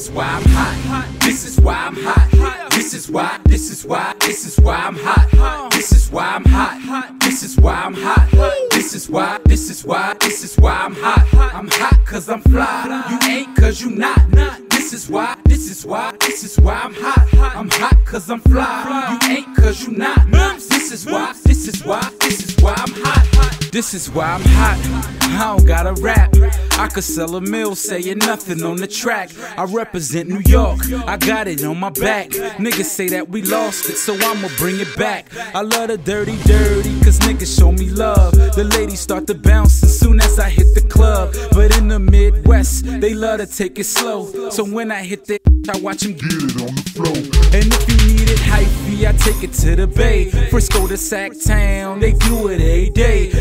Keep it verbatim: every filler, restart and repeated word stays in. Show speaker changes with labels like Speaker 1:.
Speaker 1: is why I'm hot. This is why I'm hot. This is why, this is why, this is why I'm hot. This is why I'm hot. This is why I'm hot. This is why, this is why, this is why I'm hot. I'm hot cause I'm fly. You ain't cause you not. This is why, this is why, this is why I'm hot. I'm hot cause I'm fly. You ain't cause you not. This is why, this is why, this is why I'm hot. This is why I'm hot. I don't gotta rap. I could sell a mill saying nothing on the track. I represent New York, I got it on my back. Niggas say that we lost it, so I'ma bring it back. I love the dirty, dirty, cause niggas show me love. The ladies start to bounce as soon as I hit the club. But in the Midwest, they love to take it slow. So when I hit that, I watch them get it on the floor. And if you need it hypey, I take it to the Bay. Frisco to Sac Town, they do it every day.